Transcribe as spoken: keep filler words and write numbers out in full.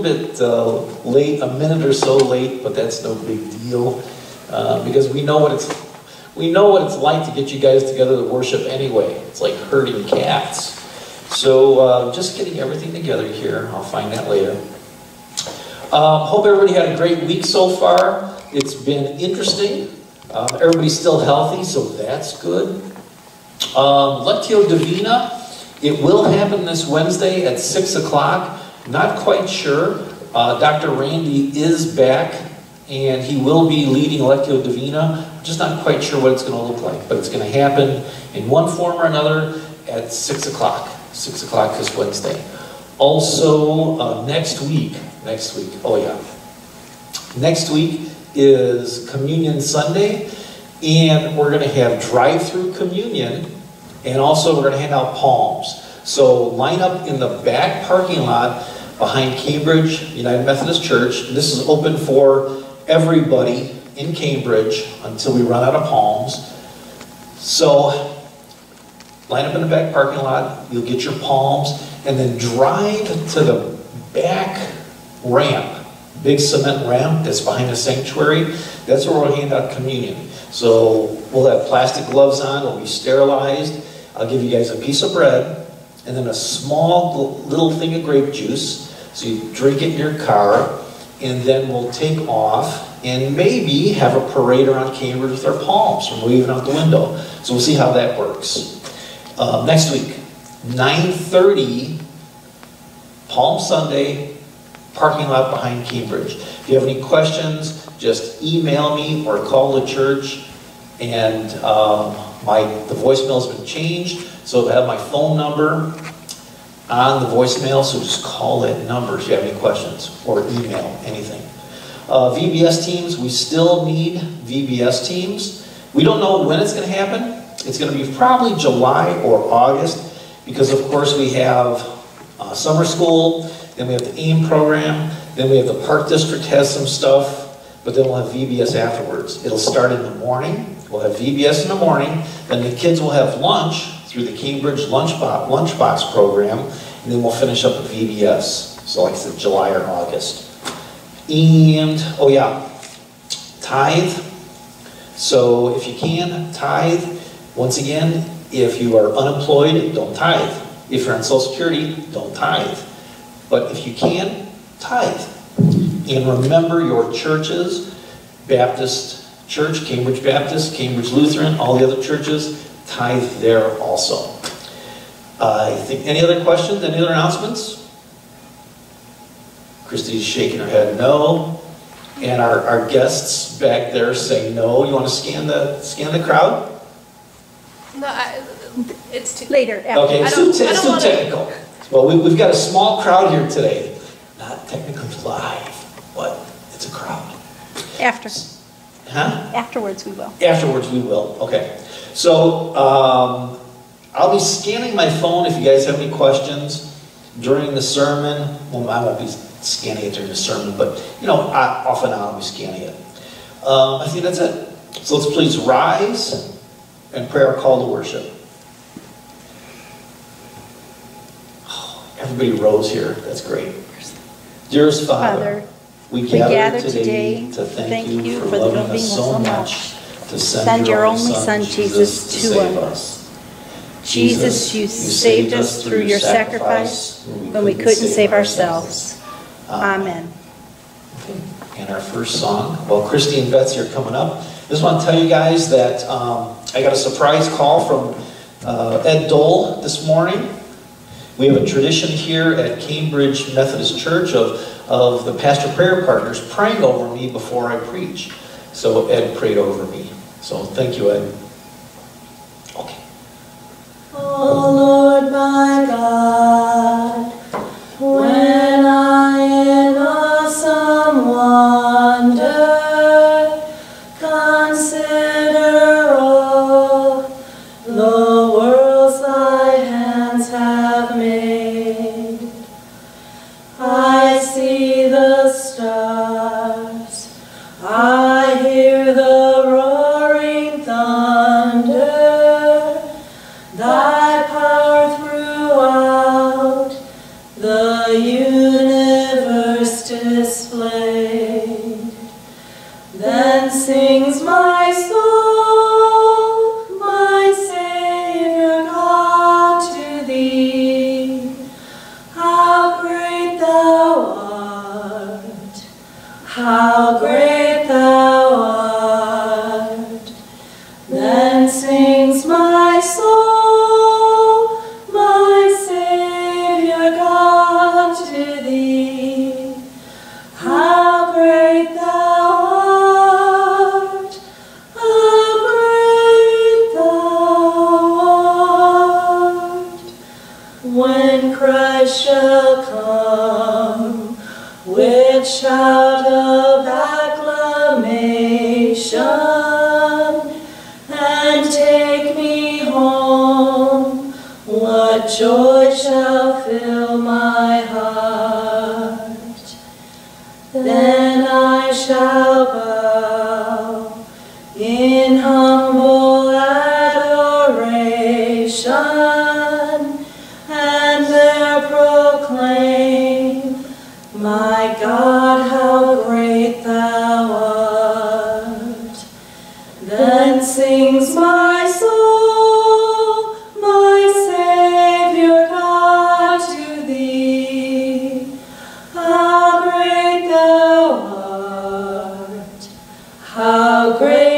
bit uh, late, a minute or so late, but that's no big deal uh, because we know what it's we know what it's like to get you guys together to worship anyway. It's like herding cats. So uh, just getting everything together here. I'll find that later. Um, hope everybody had a great week so far. It's been interesting. Um, everybody's still healthy, so that's good. Um, Lectio Divina. It will happen this Wednesday at six o'clock. Not quite sure. Uh, Doctor Randy is back, and he will be leading Lectio Divina. Just not quite sure what it's going to look like, but it's going to happen in one form or another at six o'clock. six o'clock this Wednesday. Also, uh, next week, next week, oh yeah. Next week is Communion Sunday, and we're going to have drive-through communion, and also we're going to hand out palms. So line up in the back parking lot behind Cambridge United Methodist Church. This is open for everybody in Cambridge until we run out of palms. So line up in the back parking lot, you'll get your palms, and then drive to the back ramp, big cement ramp that's behind the sanctuary. That's where we'll hand out communion. So we'll have plastic gloves on, we'll be sterilized. I'll give you guys a piece of bread, and then a small little thing of grape juice. So you drink it in your car, and then we'll take off and maybe have a parade around Cambridge with our palms from waving out the window. So we'll see how that works. Uh, next week, nine thirty, Palm Sunday, parking lot behind Cambridge. If you have any questions, just email me or call the church. And um, my the voicemail's been changed, so I have my phone number on the voicemail, so just call that number if you have any questions, or email, anything. Uh, V B S teams, we still need V B S teams. We don't know when it's going to happen. It's going to be probably July or August, because of course we have uh, summer school, then we have the AIM program, then we have the Park District has some stuff, but then we'll have V B S afterwards. It'll start in the morning. We'll have V B S in the morning, then the kids will have lunch through the Cambridge Lunchbox, Lunchbox program, and then we'll finish up with V B S. So like I said, July or August. And, oh yeah, tithe. So if you can, tithe. Once again, if you are unemployed, don't tithe. If you're on Social Security, don't tithe. But if you can, tithe. And remember your churches, Baptist Church, Cambridge Baptist, Cambridge Lutheran, all the other churches, tithe there also. Uh, I think, any other questions, any other announcements? Christy's shaking her head no. And our, our guests back there say no. You want to scan the scan the crowd? No, I, it's too later. After. Okay, it's too, it's too wanna... technical. Well, we, we've got a small crowd here today. Not technically live, but it's a crowd. After. Huh? Afterwards we will. Afterwards we will, okay. So, um, I'll be scanning my phone if you guys have any questions during the sermon. Well, I won't be scanning it during the sermon, but, you know, I, off and on I'll be scanning it. Um, I think that's it. So let's please rise and pray our call to worship. Oh, everybody rose here. That's great. Dearest Father, Father, we we gather, gather today, today to thank, thank you, you for, for loving loving us so much, to send, send your your only only Son, Son, Jesus, Jesus, to to save us. us. Jesus, you saved us through your sacrifice when we couldn't save ourselves. Amen. Okay. And our first song, well, Christy and Betsy are coming up. I just want to tell you guys that um, I got a surprise call from uh, Ed Dole this morning. We have a tradition here at Cambridge Methodist Church of, of the pastor prayer partners praying over me before I preach. So Ed prayed over me. So thank you, Ed. Okay. Oh Lord my God, when I in awesome wonder consider all the worlds thy hands have made, I see the stars, I hear the roaring thunder, thy power through how great thou art. Then sings my soul, my Savior God, to thee. How great thou art, how great thou art. When Christ shall come with shout of acclamation and take me home, what joy shall fill my heart. Then I shall bow in humble adoration and there proclaim, my God, how great thou art. Then sings my soul, my Savior God, to thee. How great thou art, how great